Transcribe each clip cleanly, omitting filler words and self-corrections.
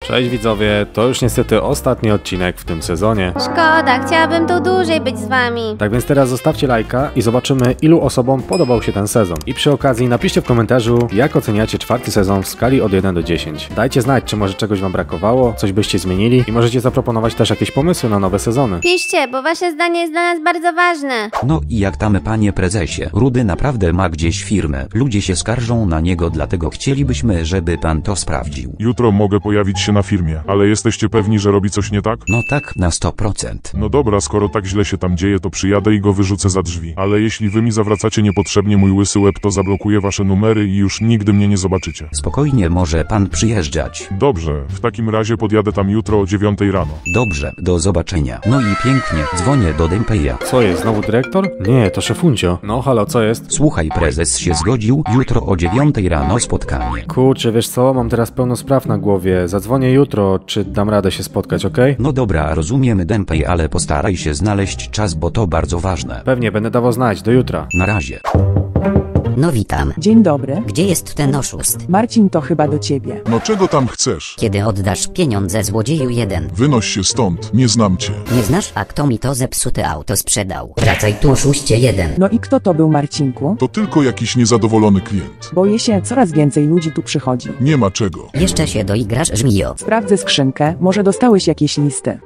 Cześć widzowie, to już niestety ostatni odcinek w tym sezonie. Szkoda, chciałabym tu dłużej być z wami. Tak więc teraz zostawcie lajka i zobaczymy, ilu osobom podobał się ten sezon. I przy okazji napiszcie w komentarzu, jak oceniacie czwarty sezon w skali od 1 do 10. Dajcie znać, czy może czegoś wam brakowało, coś byście zmienili i możecie zaproponować też jakieś pomysły na nowe sezony. Piszcie, bo wasze zdanie jest dla nas bardzo ważne. No i jak tam, panie prezesie? Rudy naprawdę ma gdzieś firmę. Ludzie się skarżą na niego, dlatego chcielibyśmy, żeby pan to sprawdził. Jutro mogę pojawić się na firmie, ale jesteście pewni, że robi coś nie tak? No tak, na 100%. No dobra, skoro tak źle się tam dzieje, to przyjadę i go wyrzucę za drzwi. Ale jeśli wy mi zawracacie niepotrzebnie mój łysy łeb, to zablokuję wasze numery i już nigdy mnie nie zobaczycie. Spokojnie, może pan przyjeżdżać. Dobrze, w takim razie podjadę tam jutro o 9 rano. Dobrze, do zobaczenia. No i pięknie, dzwonię do Dempeja. Co jest, znowu dyrektor? Nie, to szefuncio. No halo, co jest? Słuchaj, prezes się zgodził, jutro o 9 rano spotkanie. Kurczę, wiesz co, mam teraz pełno spraw na głowie. Zadzwonię jutro, czy dam radę się spotkać, okej? No dobra, rozumiemy Dempej, ale postaraj się znaleźć czas, bo to bardzo ważne. Pewnie, będę dawał znać, do jutra. Na razie. No witam. Dzień dobry. Gdzie jest ten oszust? Marcin, to chyba do ciebie. No czego tam chcesz? Kiedy oddasz pieniądze złodzieju 1? Wynoś się stąd, nie znam cię. Nie znasz? A kto mi to zepsute auto sprzedał? Wracaj tu, oszuście 1. No i kto to był, Marcinku? To tylko jakiś niezadowolony klient. Boję się, coraz więcej ludzi tu przychodzi. Nie ma czego. Jeszcze się doigrasz, żmijo. Sprawdzę skrzynkę, może dostałeś jakieś listy.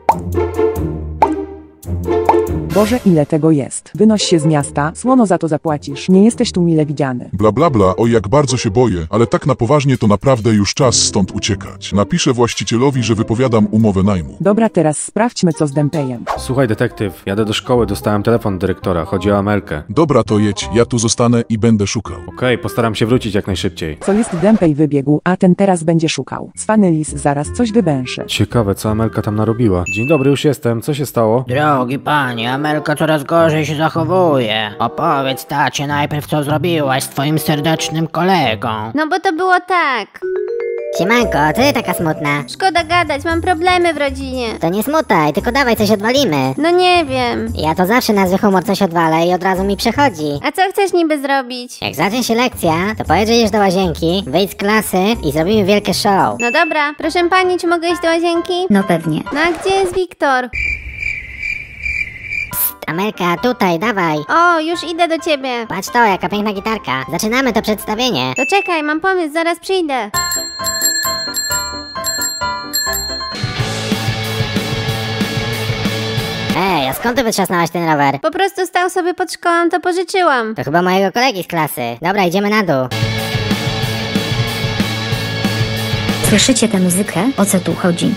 Boże, ile tego jest. Wynoś się z miasta, słono za to zapłacisz. Nie jesteś tu mile widziany. Bla bla bla, o jak bardzo się boję, ale tak na poważnie to naprawdę już czas stąd uciekać. Napiszę właścicielowi, że wypowiadam umowę najmu. Dobra, teraz sprawdźmy, co z Dempejem. Słuchaj detektyw, jadę do szkoły, dostałem telefon od dyrektora, chodzi o Amelkę. Dobra, to jedź, ja tu zostanę i będę szukał. Okej, postaram się wrócić jak najszybciej. Co jest, Dempej wybiegł, a ten teraz będzie szukał. Cwany lis zaraz coś wybęszy. Ciekawe, co Amelka tam narobiła. Dzień dobry, już jestem, co się stało? Drogi panie, Amelka coraz gorzej się zachowuje. Opowiedz tacie najpierw, co zrobiłaś z twoim serdecznym kolegą. No bo to było tak. Siemanko, co ty taka smutna? Szkoda gadać, mam problemy w rodzinie. To nie smutaj, tylko dawaj coś odwalimy. No nie wiem. Ja to zawsze na zły humor coś odwalę i od razu mi przechodzi. A co chcesz niby zrobić? Jak zacznie się lekcja, to powiedz, że idziesz do łazienki, wyjdź z klasy i zrobimy wielkie show. No dobra, proszę pani, czy mogę iść do łazienki? No pewnie. No a gdzie jest Wiktor? Amelka, tutaj, dawaj. O, już idę do ciebie. Patrz to, jaka piękna gitarka. Zaczynamy to przedstawienie. To czekaj, mam pomysł, zaraz przyjdę. Ej, a skąd ty wytrzasnęłaś ten rower? Po prostu stał sobie pod szkołą, to pożyczyłam. To chyba mojego kolegi z klasy. Dobra, idziemy na dół. Słyszycie tę muzykę? O co tu chodzi?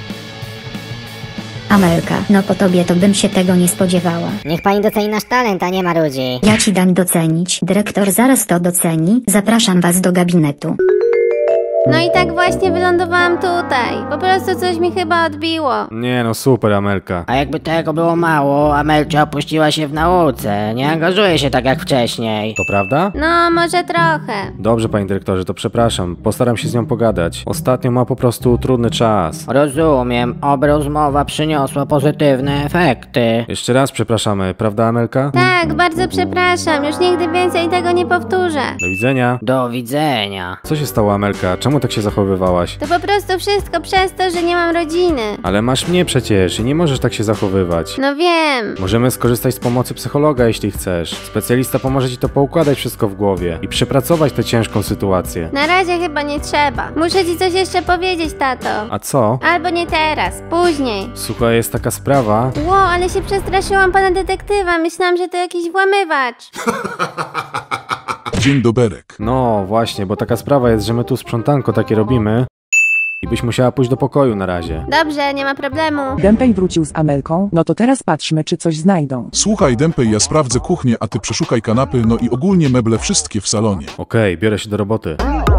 Amelka, no po tobie to bym się tego nie spodziewała. Niech pani doceni nasz talent, a nie marudzi. Ja ci dam docenić, dyrektor zaraz to doceni. Zapraszam was do gabinetu. No i tak właśnie wylądowałam tutaj. Po prostu coś mi chyba odbiło. Nie no, super Amelka. A jakby tego było mało, Amelcia opuściła się w nauce. Nie angażuje się tak jak wcześniej. To prawda? No, może trochę. Dobrze, panie dyrektorze, to przepraszam. Postaram się z nią pogadać. Ostatnio ma po prostu trudny czas. Rozumiem, oby rozmowa przyniosła pozytywne efekty. Jeszcze raz przepraszamy, prawda Amelka? Tak, bardzo przepraszam. Już nigdy więcej tego nie powtórzę. Do widzenia. Do widzenia. Co się stało Amelka? Czemu tak się zachowywałaś? To po prostu wszystko przez to, że nie mam rodziny. Ale masz mnie przecież i nie możesz tak się zachowywać. No wiem. Możemy skorzystać z pomocy psychologa, jeśli chcesz. Specjalista pomoże ci to poukładać wszystko w głowie i przepracować tę ciężką sytuację. Na razie chyba nie trzeba. Muszę ci coś jeszcze powiedzieć, tato. A co? Albo nie teraz, później. Słuchaj, jest taka sprawa. Ło, ale się przestraszyłam pana detektywa. Myślałam, że to jakiś włamywacz. Dzień doberek. No właśnie, bo taka sprawa jest, że my tu sprzątanko takie robimy i byś musiała pójść do pokoju na razie. Dobrze, nie ma problemu. Dempej wrócił z Amelką, no to teraz patrzmy, czy coś znajdą. Słuchaj Dempej, ja sprawdzę kuchnię, a ty przeszukaj kanapy, no i ogólnie meble wszystkie w salonie. Okej, biorę się do roboty.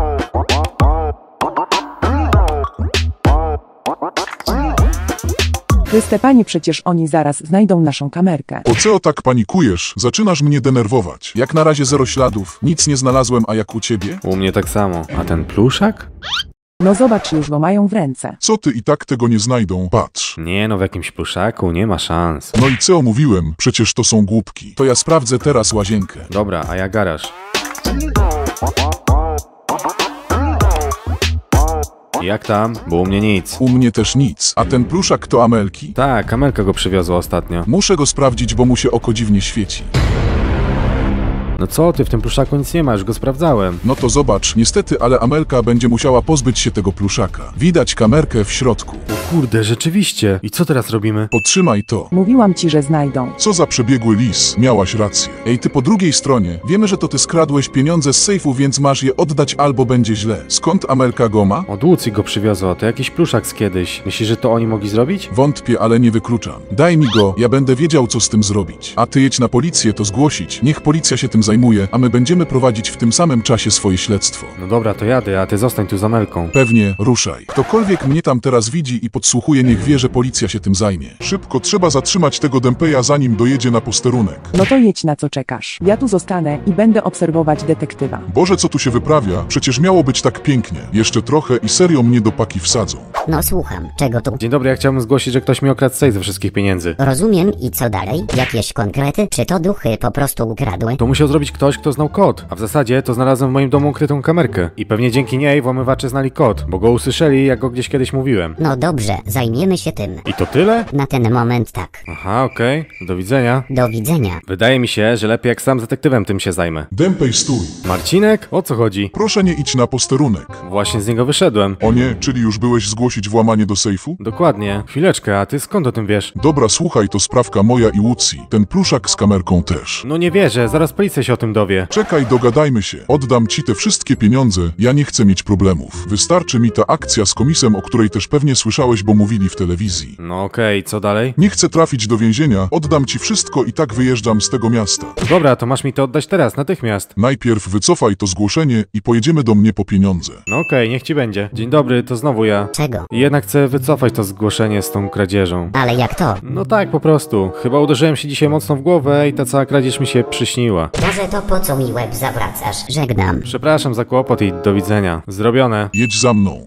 Chryste panie, przecież oni zaraz znajdą naszą kamerkę. O co tak panikujesz? Zaczynasz mnie denerwować. Jak na razie zero śladów, nic nie znalazłem, a jak u ciebie? U mnie tak samo. A ten pluszak? No zobacz, już go mają w ręce. Co ty, i tak tego nie znajdą, patrz. Nie no, w jakimś pluszaku nie ma szans. No i co mówiłem? Przecież to są głupki. To ja sprawdzę teraz łazienkę. Dobra, a ja garaż. Jak tam? Bo u mnie nic. U mnie też nic. A ten pluszak to Amelki? Tak, Amelka go przywiozła ostatnio. Muszę go sprawdzić, bo mu się oko dziwnie świeci. No co ty, w tym pluszaku nic nie ma, już go sprawdzałem. No to zobacz, niestety, ale Amelka będzie musiała pozbyć się tego pluszaka. Widać kamerkę w środku. O kurde, rzeczywiście. I co teraz robimy? Podtrzymaj to. Mówiłam ci, że znajdą. Co za przebiegły lis, miałaś rację. Ej, ty po drugiej stronie, wiemy, że to ty skradłeś pieniądze z sejfu, więc masz je oddać albo będzie źle. Skąd Amelka go ma? Od Łucji go przywiozła, to jakiś pluszak z kiedyś. Myślisz, że to oni mogli zrobić? Wątpię, ale nie wykluczam. Daj mi go, ja będę wiedział, co z tym zrobić. A ty jedź na policję, to zgłosić. Niech policja się tym zajmuje, a my będziemy prowadzić w tym samym czasie swoje śledztwo. No dobra, to jadę, a ty zostań tu z Amelką. Pewnie, ruszaj. Ktokolwiek mnie tam teraz widzi i podsłuchuje, niech wie, że policja się tym zajmie. Szybko, trzeba zatrzymać tego Dempeja, zanim dojedzie na posterunek. No to jedź, na co czekasz. Ja tu zostanę i będę obserwować detektywa. Boże, co tu się wyprawia? Przecież miało być tak pięknie. Jeszcze trochę i serio mnie do paki wsadzą. No słucham, czego tu? Dzień dobry, ja chciałbym zgłosić, że ktoś mi okradł sejf ze wszystkich pieniędzy. Rozumiem i co dalej? Jakieś konkrety? Czy to duchy po prostu ukradły? To musiał zrobić ktoś, kto znał kod. A w zasadzie to znalazłem w moim domu ukrytą kamerkę. I pewnie dzięki niej włamywacze znali kod, bo go usłyszeli, jak go gdzieś kiedyś mówiłem. No dobrze, zajmiemy się tym. I to tyle? Na ten moment tak. Aha, okej. Do widzenia. Do widzenia. Wydaje mi się, że lepiej jak sam z detektywem tym się zajmę. Dempej, stój. Marcinek? O co chodzi? Proszę nie idź na posterunek. Właśnie z niego wyszedłem. O nie, czyli już byłeś zgłosić włamanie do sejfu? Dokładnie. Chwileczkę, a ty skąd o tym wiesz? Dobra, słuchaj, to sprawka moja i Łucji. Ten pluszak z kamerką też. No nie wierzę, zaraz policja się o tym dowie. Czekaj, dogadajmy się. Oddam ci te wszystkie pieniądze, ja nie chcę mieć problemów. Wystarczy mi ta akcja z komisem, o której też pewnie słyszałeś, bo mówili w telewizji. No okej, co dalej? Nie chcę trafić do więzienia, oddam ci wszystko i tak wyjeżdżam z tego miasta. Dobra, to masz mi to oddać teraz, natychmiast. Najpierw wycofaj to zgłoszenie i pojedziemy do mnie po pieniądze. No okej, niech ci będzie. Dzień dobry, to znowu ja. Czego? Jednak chcę wycofać to zgłoszenie z tą kradzieżą. Ale jak to? No tak, po prostu. Chyba uderzyłem się dzisiaj mocno w głowę i ta cała kradzież mi się przyśniła. Może to po co mi łeb zawracasz? Żegnam. Przepraszam za kłopot i do widzenia. Zrobione. Jedź za mną.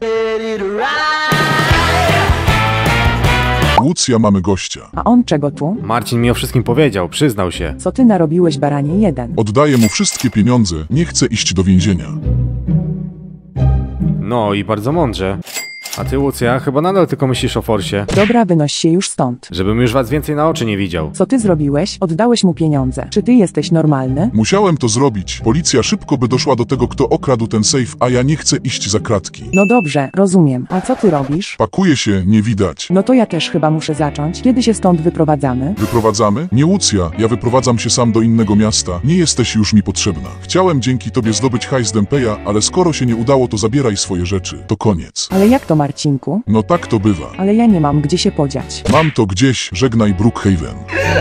Łucja, mamy gościa. A on czego tu? Marcin mi o wszystkim powiedział, przyznał się. Co ty narobiłeś, baranie jeden? Oddaję mu wszystkie pieniądze, nie chcę iść do więzienia. No i bardzo mądrze. A ty, Łucja, chyba nadal tylko myślisz o forsie. Dobra, wynoś się już stąd. Żebym już was więcej na oczy nie widział. Co ty zrobiłeś? Oddałeś mu pieniądze. Czy ty jesteś normalny? Musiałem to zrobić. Policja szybko by doszła do tego, kto okradł ten sejf, a ja nie chcę iść za kratki. No dobrze, rozumiem. A co ty robisz? Pakuję się, nie widać. No to ja też chyba muszę zacząć. Kiedy się stąd wyprowadzamy? Wyprowadzamy? Nie, Łucja, ja wyprowadzam się sam do innego miasta. Nie jesteś już mi potrzebna. Chciałem dzięki tobie zdobyć hajs Dempeja, ale skoro się nie udało, to zabieraj swoje rzeczy. To koniec. Ale jak to, Marcinku? No tak to bywa. Ale ja nie mam gdzie się podziać. Mam to gdzieś, żegnaj Brookhaven.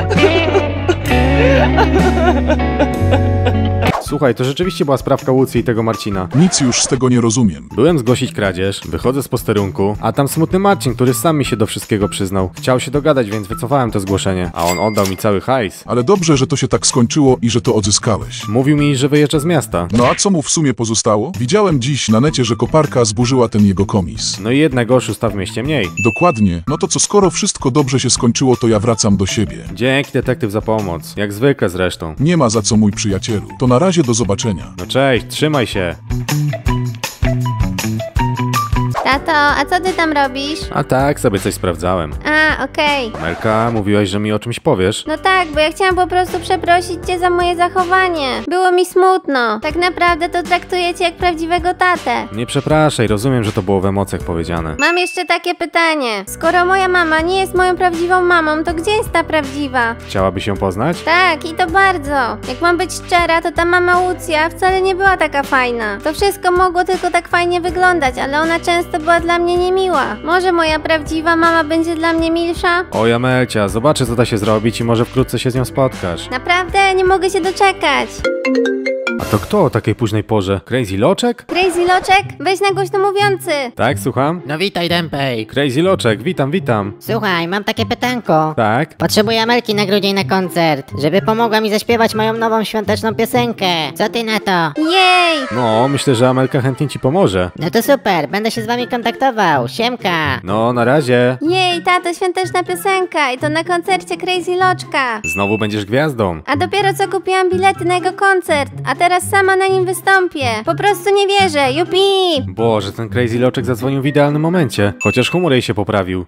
Słuchaj, to rzeczywiście była sprawka Łucji i tego Marcina. Nic już z tego nie rozumiem. Byłem zgłosić kradzież, wychodzę z posterunku, a tam smutny Marcin, który sam mi się do wszystkiego przyznał. Chciał się dogadać, więc wycofałem to zgłoszenie, a on oddał mi cały hajs. Ale dobrze, że to się tak skończyło i że to odzyskałeś. Mówił mi, że wyjeżdża z miasta. No a co mu w sumie pozostało? Widziałem dziś na necie, że koparka zburzyła ten jego komis. No i jednego oszusta w mieście mniej. Dokładnie. No to co, skoro wszystko dobrze się skończyło, to ja wracam do siebie. Dzięki, detektyw, za pomoc. Jak zwykle zresztą. Nie ma za co, mój przyjacielu. To na razie, do zobaczenia. No cześć, trzymaj się. Tato, a co ty tam robisz? A tak, sobie coś sprawdzałem. A, okej. Melka, mówiłaś, że mi o czymś powiesz? No tak, bo ja chciałam po prostu przeprosić cię za moje zachowanie. Było mi smutno. Tak naprawdę to traktuję cię jak prawdziwego tatę. Nie przepraszaj, rozumiem, że to było w emocjach powiedziane. Mam jeszcze takie pytanie. Skoro moja mama nie jest moją prawdziwą mamą, to gdzie jest ta prawdziwa? Chciałabyś ją poznać? Tak, i to bardzo. Jak mam być szczera, to ta mama Łucja wcale nie była taka fajna. To wszystko mogło tylko tak fajnie wyglądać, ale ona często była dla mnie niemiła. Może moja prawdziwa mama będzie dla mnie milsza? O Jamelcia, zobaczę co da się zrobić i może wkrótce się z nią spotkasz. Naprawdę? Nie mogę się doczekać. A to kto o takiej późnej porze? Crazy Loczek? Crazy Loczek? Weź na głośno mówiący. Tak, słucham? No witaj, Dempej. Crazy Loczek, witam, witam. Słuchaj, mam takie pytanko. Tak? Potrzebuję Amelki na grudzień na koncert, żeby pomogła mi zaśpiewać moją nową świąteczną piosenkę. Co ty na to? Jej! No, myślę, że Amelka chętnie ci pomoże. No to super, będę się z wami kontaktował. Siemka. No, na razie. Jej, tato, świąteczna piosenka i to na koncercie Crazy Loczka. Znowu będziesz gwiazdą. A dopiero co kupiłam bilety na jego koncert, a teraz teraz sama na nim wystąpię. Po prostu nie wierzę, jupi! Boże, ten Crazy Loczek zadzwonił w idealnym momencie. Chociaż humor jej się poprawił.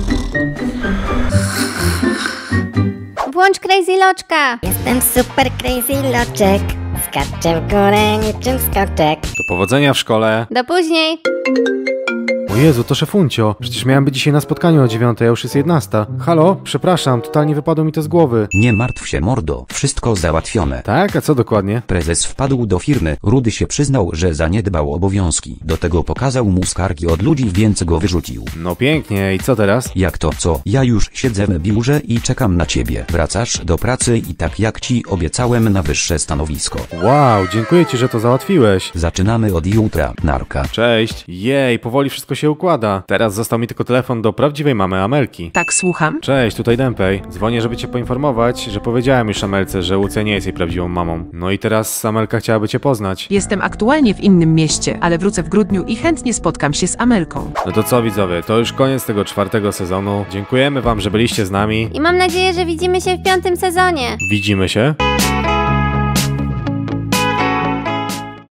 Włącz Crazy Loczka. Jestem super crazy loczek. Skaczę w górę niczym skoczek. Do powodzenia w szkole. Do później. O Jezu, to szefuncio. Przecież miałem być dzisiaj na spotkaniu o 9, a już jest 11. Halo? Przepraszam, totalnie wypadło mi to z głowy. Nie martw się, mordo, wszystko załatwione. Tak? A co dokładnie? Prezes wpadł do firmy, Rudy się przyznał, że zaniedbał obowiązki. Do tego pokazał mu skargi od ludzi, więc go wyrzucił. No pięknie, i co teraz? Jak to co? Ja już siedzę w biurze i czekam na ciebie. Wracasz do pracy i tak jak ci obiecałem na wyższe stanowisko. Wow, dziękuję ci, że to załatwiłeś. Zaczynamy od jutra, narka. Cześć. Jej, powoli wszystko się układa. Teraz został mi tylko telefon do prawdziwej mamy Amelki. Tak, słucham? Cześć, tutaj Dempej. Dzwonię, żeby cię poinformować, że powiedziałem już Amelce, że Łucja nie jest jej prawdziwą mamą. No i teraz Amelka chciałaby cię poznać. Jestem aktualnie w innym mieście, ale wrócę w grudniu i chętnie spotkam się z Amelką. No to co widzowie, to już koniec tego 4. sezonu. Dziękujemy wam, że byliście z nami. I mam nadzieję, że widzimy się w 5. sezonie. Widzimy się.